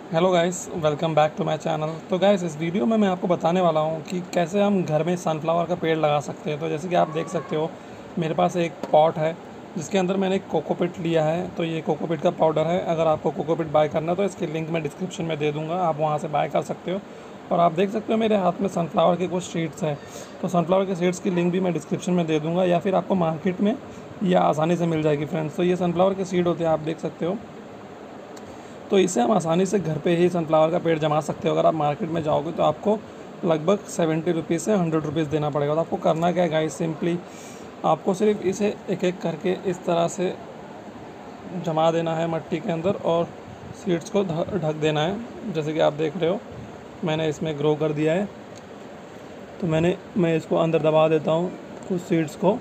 Hello guys, welcome back to my channel. तो guys, इस video में मैं आपको बताने वाला हूँ कि कैसे हम घर में सनफ्लावर का पेड़ लगा सकते हैं। तो जैसे कि आप देख सकते हो, मेरे पास एक पॉट है जिसके अंदर मैंने एक कोकोपीट लिया है। तो ये कोकोपीट का पाउडर है। अगर आपको कोकोपीट बाय करना है तो इसकी लिंक मैं डिस्क्रिप्शन में दे दूँगा, आप वहाँ से बाय कर सकते हो। और आप देख सकते हो मेरे हाथ में सनफ्लावर के कुछ सीड्स हैं। तो सनफ्लावर के सीड्स की लिंक भी मैं डिस्क्रिप्शन में दे दूँगा, या फिर आपको मार्केट में या आसानी से मिल जाएगी फ्रेंड्स। तो ये सनफ्लावर के सीड होते हैं, आप देख सकते हो। तो इसे हम आसानी से घर पे ही सनफ्लावर का पेड़ जमा सकते हो। अगर आप मार्केट में जाओगे तो आपको लगभग 70 रुपीज़ से 100 रुपीज़ देना पड़ेगा। तो आपको करना क्या है गाइस, सिंपली आपको सिर्फ इसे एक एक करके इस तरह से जमा देना है मट्टी के अंदर, और सीड्स को ढक देना है। जैसे कि आप देख रहे हो, मैंने इसमें ग्रो कर दिया है। तो मैं इसको अंदर दबा देता हूँ कुछ सीड्स को।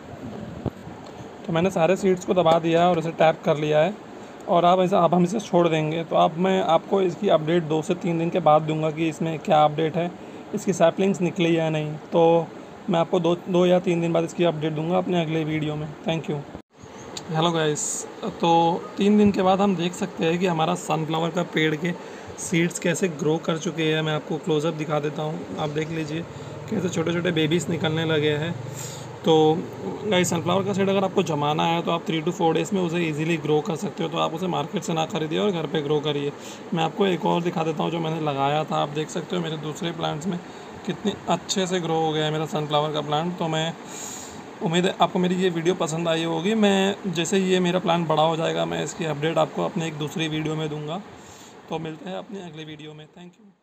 तो मैंने सारे सीड्स को दबा दिया है और इसे टैप कर लिया है। और अब हम इसे छोड़ देंगे। तो अब मैं आपको इसकी अपडेट 2 से 3 दिन के बाद दूंगा कि इसमें क्या अपडेट है, इसकी सैपलिंग्स निकली या नहीं। तो मैं आपको दो या 3 दिन बाद इसकी अपडेट दूंगा अपने अगले वीडियो में। Thank you. हेलो गाइस, तो 3 दिन के बाद हम देख सकते हैं कि हमारा सनफ्लावर का पेड़ के सीड्स कैसे ग्रो कर चुके हैं। मैं आपको क्लोज़अप दिखा देता हूँ, आप देख लीजिए कैसे छोटे छोटे बेबीज़ निकलने लगे हैं। तो गाइस, सनफ्लावर का सीड अगर आपको जमाना है तो आप 3 to 4 डेज़ में उसे इजीली ग्रो कर सकते हो। तो आप उसे मार्केट से ना खरीदिए और घर पे ग्रो करिए। मैं आपको एक और दिखा देता हूँ जो मैंने लगाया था। आप देख सकते हो मेरे दूसरे प्लांट्स में कितनी अच्छे से ग्रो हो गया है मेरा सनफ्लावर का प्लांट। तो मैं उम्मीद है आपको मेरी ये वीडियो पसंद आई होगी। मैं जैसे ये मेरा प्लान बड़ा हो जाएगा, मैं इसकी अपडेट आपको अपने एक दूसरी वीडियो में दूंगा। तो मिलते हैं अपने अगले वीडियो में। Thank you.